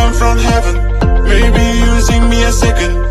down from heaven. Maybe using me a second.